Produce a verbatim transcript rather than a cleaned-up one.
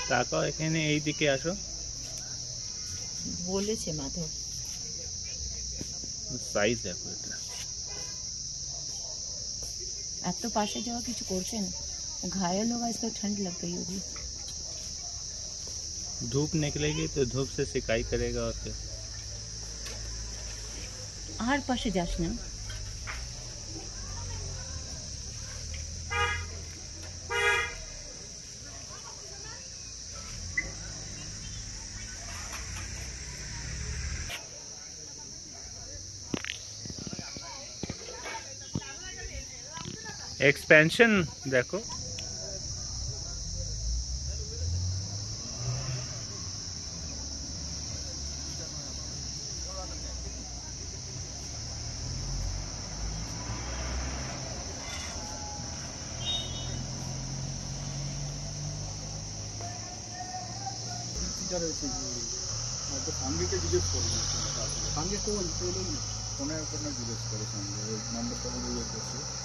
তাকাও এখানে, এই দিকে আসো। বলেছে মাধব। সাইজ দেখো এটা। अब तो पास से जाओ कुछ करते ना, घायल होगा, इसको ठंड लग गई होगी। धूप निकलेगी तो धूप से सिकाई करेगा और क्या। आर पास जास ना। एक्सपेंशन देखो, সঙ্গীকে জিজ্ঞেস করবো, সঙ্গে তো ফোনে ফোনে জিজ্ঞেস করে, সঙ্গে ওই নাম্বারটা বলে করছে।